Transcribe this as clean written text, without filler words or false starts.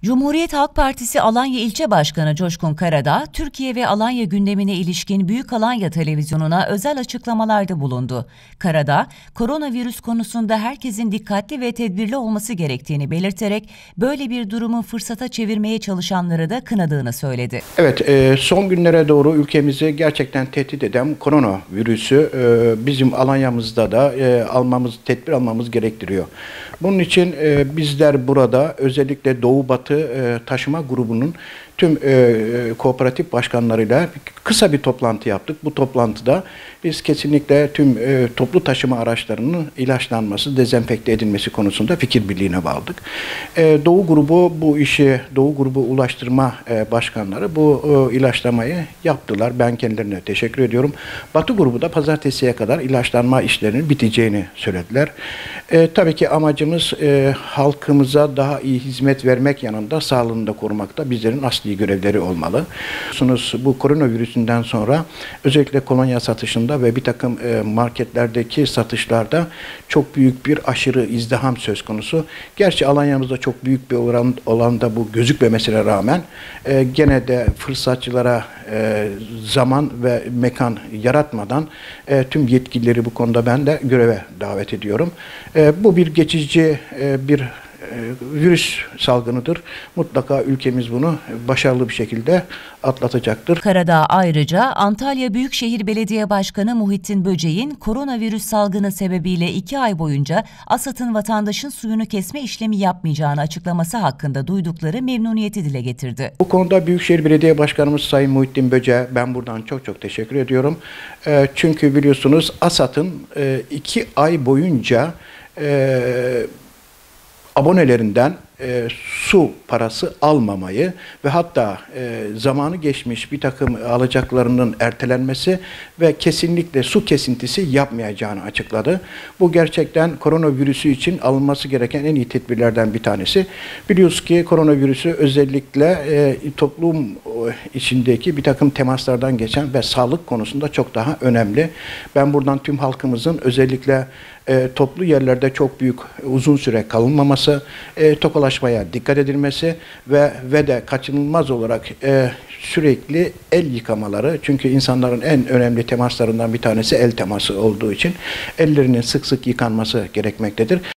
Cumhuriyet Halk Partisi Alanya İlçe Başkanı Coşkun Karadağ, Türkiye ve Alanya gündemine ilişkin Büyük Alanya Televizyonu'na özel açıklamalarda bulundu. Karadağ, koronavirüs konusunda herkesin dikkatli ve tedbirli olması gerektiğini belirterek böyle bir durumu fırsata çevirmeye çalışanları da kınadığını söyledi. Evet, son günlere doğru ülkemizi gerçekten tehdit eden koronavirüsü bizim Alanya'mızda da tedbir almamız gerektiriyor. Bunun için bizler burada özellikle Doğu Batı Taşıma Grubu'nun tüm kooperatif başkanlarıyla kısa bir toplantı yaptık. Bu toplantıda biz kesinlikle tüm toplu taşıma araçlarının ilaçlanması, dezenfekte edilmesi konusunda fikir birliğine vardık. Doğu Grubu Ulaştırma Başkanları bu ilaçlamayı yaptılar. Ben kendilerine teşekkür ediyorum. Batı Grubu da pazartesiye kadar ilaçlanma işlerinin biteceğini söylediler. Tabii ki amacımız halkımıza daha iyi hizmet vermek yanında sağlığını da korumak da bizlerin asli görevleri olmalı. Bu koronavirüsünden sonra özellikle kolonya satışında ve bir takım marketlerdeki satışlarda çok büyük bir aşırı izdiham söz konusu. Gerçi Alanya'mızda çok büyük bir oranda bu gözükmemesine rağmen gene de fırsatçılara zaman ve mekan yaratmadan tüm yetkilileri bu konuda ben de göreve davet ediyorum. Bu bir geçici bir virüs salgınıdır. Mutlaka ülkemiz bunu başarılı bir şekilde atlatacaktır. Karadağ ayrıca Antalya Büyükşehir Belediye Başkanı Muhittin Böceğin koronavirüs salgını sebebiyle 2 ay boyunca ASAD'ın vatandaşın suyunu kesme işlemi yapmayacağını açıklaması hakkında duydukları memnuniyeti dile getirdi. Bu konuda Büyükşehir Belediye Başkanımız Sayın Muhittin Böceğe ben buradan çok teşekkür ediyorum. Çünkü biliyorsunuz ASAD'ın 2 ay boyunca abonelerinden su parası almamayı ve hatta zamanı geçmiş bir takım alacaklarının ertelenmesi ve kesinlikle su kesintisi yapmayacağını açıkladı. Bu gerçekten koronavirüsü için alınması gereken en iyi tedbirlerden bir tanesi. Biliyoruz ki koronavirüsü özellikle toplum içindeki bir takım temaslardan geçen ve sağlık konusunda çok daha önemli. Ben buradan tüm halkımızın özellikle toplu yerlerde çok büyük uzun süre kalınmaması, tokalaşmaya dikkat edilmesi ve de kaçınılmaz olarak sürekli el yıkamaları, çünkü insanların en önemli temaslarından bir tanesi el teması olduğu için ellerinin sık sık yıkanması gerekmektedir.